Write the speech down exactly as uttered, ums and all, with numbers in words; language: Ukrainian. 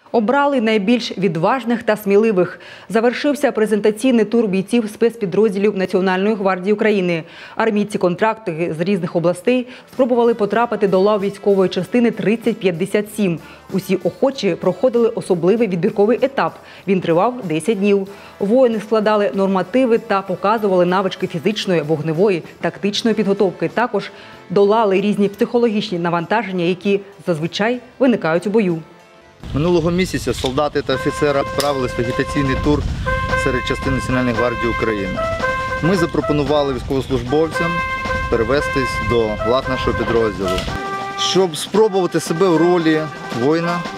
Обрали найбільш відважних та сміливих. Завершився презентаційний тур бійців спецпідрозділів Національної гвардії України. Армійці-контрактники з різних областей спробували потрапити до лав військової частини тридцять п'ятдесят сім. Усі охочі проходили особливий відбірковий етап. Він тривав десять днів. Воїни складали нормативи та показували навички фізичної, вогневої, тактичної підготовки. Також долали різні психологічні навантаження, які зазвичай виникають у бою. Минулого місяця солдати та офіцери відправились в агітаційний тур серед частин Національної гвардії України. Ми запропонували військовослужбовцям перевестись до лав нашого підрозділу, щоб спробувати себе в ролі воїна